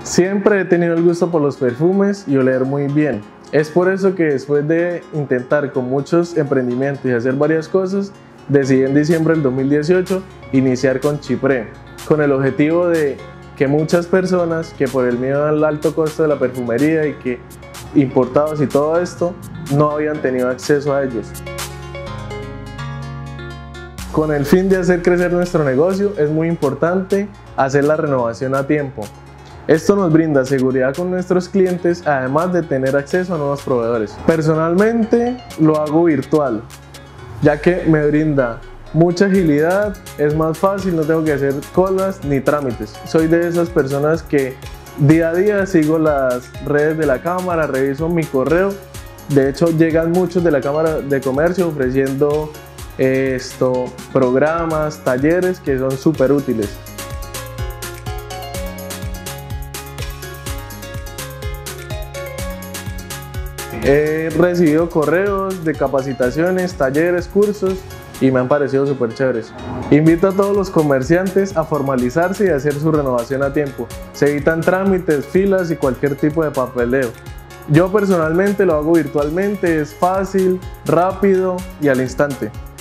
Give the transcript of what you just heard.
Siempre he tenido el gusto por los perfumes y oler muy bien. Es por eso que después de intentar con muchos emprendimientos y hacer varias cosas, decidí en diciembre del 2018 iniciar con Chypre, con el objetivo de que muchas personas que por el miedo al alto costo de la perfumería y que importados y todo esto no habían tenido acceso a ellos. Con el fin de hacer crecer nuestro negocio es muy importante hacer la renovación a tiempo. Esto nos brinda seguridad con nuestros clientes, además de tener acceso a nuevos proveedores. Personalmente lo hago virtual, ya que me brinda mucha agilidad, es más fácil, no tengo que hacer colas ni trámites. Soy de esas personas que día a día sigo las redes de la cámara, reviso mi correo. De hecho, llegan muchos de la Cámara de Comercio ofreciendo programas, talleres que son súper útiles. He recibido correos de capacitaciones, talleres, cursos y me han parecido súper chéveres. Invito a todos los comerciantes a formalizarse y hacer su renovación a tiempo. Se evitan trámites, filas y cualquier tipo de papeleo. Yo personalmente lo hago virtualmente, es fácil, rápido y al instante.